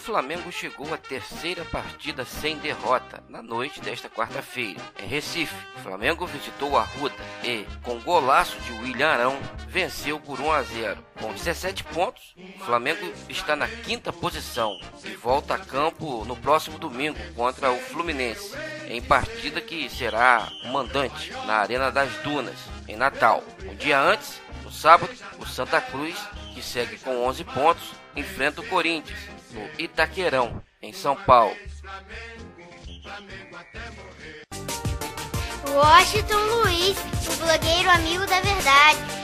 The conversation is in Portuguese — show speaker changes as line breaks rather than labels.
Flamengo chegou à terceira partida sem derrota na noite desta quarta-feira. Em Recife, o Flamengo visitou o Arruda e, com golaço de William Arão, venceu por 1-0. Com 17 pontos, o Flamengo está na quinta posição e volta a campo no próximo domingo contra o Fluminense, em partida que será o mandante na Arena das Dunas, em Natal. Um dia antes, no sábado, o Santa Cruz, que segue com 11 pontos, enfrenta o Corinthians, no Itaquerão, em São Paulo.
Washington Luiz, o blogueiro amigo da verdade.